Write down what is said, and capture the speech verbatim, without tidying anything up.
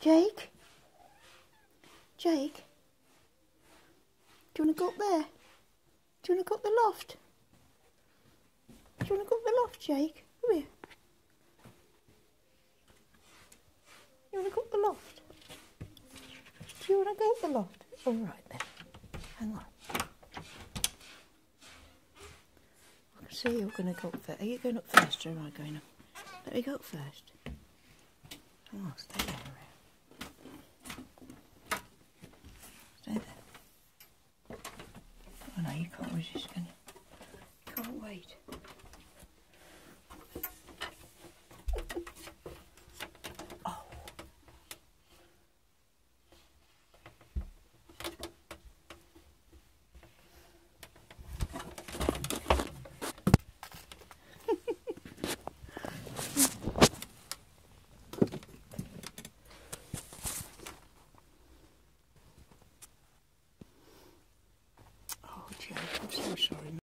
Jake? Jake? Do you want to go up there? Do you want to go up the loft? Do you want to go up the loft, Jake? Come here. You want to go up the loft? Do you want to go up the loft? All right then. Hang on. I can see you're going to go up first. Are you going up first or am I going up? Let me go up first. Hang on, stay there. Stay there. Oh no, you can't resist, can you? Can't wait. Oh, Jake, I'm so sorry.